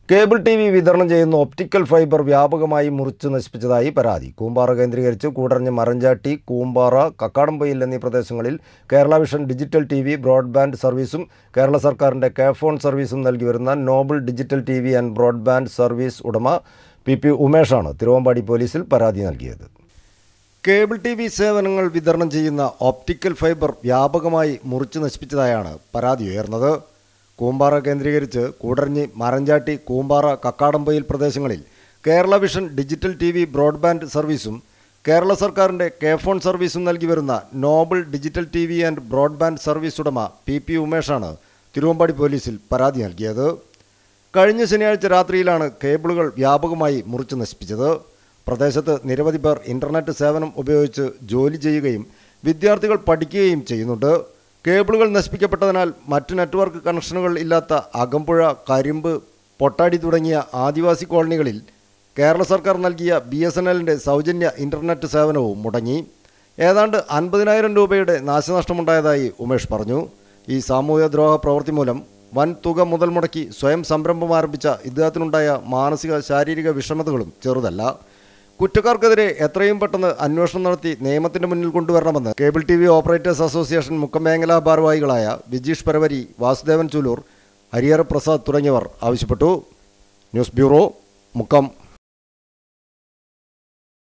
Cable TV. വിതരണം ചെയ്യുന്ന optical fibre വ്യാപകമായി മുറിച്ച് നശിപ്പിച്ചതായി പരാതി. കൂമ്പാറ കേന്ദ്രീകരിച്ച് കൂടരഞ്ഞ്, മറഞ്ചാട്ടി, കൂമ്പാറ, കക്കാടംപൊയിൽ എന്നീ പ്രദേശങ്ങളിൽ Kerala Vision digital TV. Broadband സർവീസും കേരള സർക്കാരിൻ്റെ കെ-ഫോൺ സർവീസും നൽകി വരുന്ന Noble digital TV. And broadband service ഉടമ പി ഉമേഷാണ് തിരുവമ്പാടി പോലീസിൽ പരാതി നൽകിയത്. Cable TV. സേവനങ്ങൾ വിതരണം ചെയ്യുന്ന ഒപ്റ്റിക്കൽ ഫൈബർ വ്യാപകമായി മുറിച്ച് നശിപ്പിച്ചതായാണ് പരാതി ഉയർന്നത്. കൂമ്പാറ കേന്ദ്രീകരിച്ച് കൂടരഞ്ഞി, മറഞ്ചാട്ടി, കൂമ്പാറ, കക്കാടംപൊയിൽ പ്രദേശങ്ങളിൽ Kerala Vision digital TV. Broadband സർവീസും കേരള സർക്കാരിൻ്റെ കെ-ഫോൺ സർവീസും നൽകി വരുന്ന Noble digital TV. And broadband service ഉടമ പി ഉമേഷാണ് തിരുവമ്പാടി പോലീസിൽ പരാതി നൽകിയത്. കഴിഞ്ഞ ശനിയാഴ്ച രാത്രിയിലാണ് കേബിളുകൾ വ്യാപകമായി മുറിച്ച് നശിപ്പിച്ചത്. പ്രദേശത്ത് നിരവധി പേർ ഇൻ്റർനെറ്റ് സേവനം ഉപയോഗിച്ച് ജോലി ചെയ്യുകയും വിദ്യാർത്ഥികൾ പഠിക്കുകയും ചെയ്യുന്നുണ്ട്. കേബിളുകൾ നശിപ്പിക്കപ്പെട്ടതിനാൽ മറ്റ് നെറ്റ്വർക്ക് കണക്ഷനുകൾ ഇല്ലാത്ത അകമ്പുഴ, കരിമ്പ്, പൊട്ടാടി തുടങ്ങിയ ആദിവാസി കോളനികളിൽ കേരള സർക്കാർ നൽകിയ BSNLൻ്റെ സൗജന്യ ഇൻ്റർനെറ്റ് സേവനവും മുടങ്ങി. ഏതാണ്ട് 50,000 രൂപയുടെ നാശനഷ്ടമുണ്ടായതായി ഉമേഷ് പറഞ്ഞു. ഈ സാമൂഹ്യദ്രോഹ പ്രവൃത്തി മൂലം വൻ തുക മുതൽ മുടക്കി സ്വയം സംരംഭം ആരംഭിച്ച ഇദ്ദേഹത്തിനുണ്ടായ മാനസിക, ശാരീരിക വിഷമതകളും ചെറുതല്ല. കുറ്റക്കാർക്കെതിരെ എത്രയും പെട്ടെന്ന് അന്വേഷണം നടത്തി നിയമത്തിൻ്റെ മുന്നിൽ കൊണ്ടുവരണമെന്ന് cable TV. Operators association Mukkam മേഖലാ ഭാരവാഹികളായ വിജീഷ് പരവരി, വാസുദേവൻ ചുലൂർ, ഹരിഹര പ്രസാദ് തുടങ്ങിയവർ ആവശ്യപ്പെട്ടു. News bureau, Mukkam.